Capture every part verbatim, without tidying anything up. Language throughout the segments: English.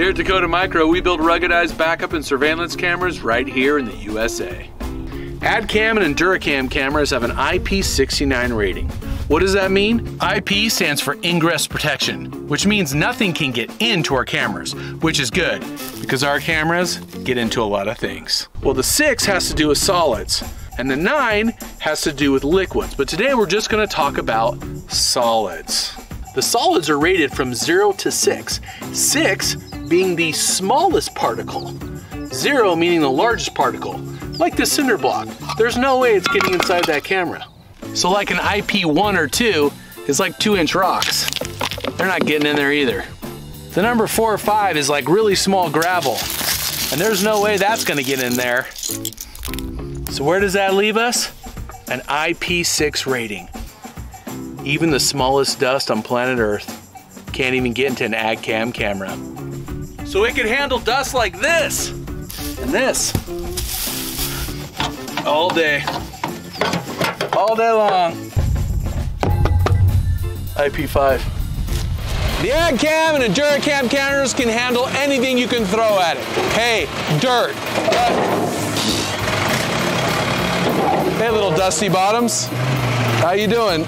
Here at Dakota Micro, we build ruggedized backup and surveillance cameras right here in the U S A. AgCam and EnduraCam cameras have an I P sixty-nine rating. What does that mean? I P stands for ingress protection, which means nothing can get into our cameras, which is good because our cameras get into a lot of things. Well, the six has to do with solids, and the nine has to do with liquids, but today we're just gonna talk about solids. The solids are rated from zero to six, six being the smallest particle, zero meaning the largest particle, like the cinder block. There's no way it's getting inside that camera. So like an I P one or two is like two inch rocks. They're not getting in there either. The number four or five is like really small gravel, and there's no way that's gonna get in there. So where does that leave us? An I P six rating. Even the smallest dust on planet Earth can't even get into an AgCam camera. So it can handle dust like this and this all day, all day long. I P five. The AgCam and EnduraCam cameras can handle anything you can throw at it. Hay, dirt. Hey, little dusty bottoms. How you doing?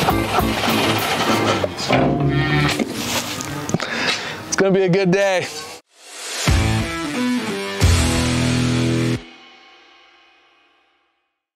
It's gonna be a good day.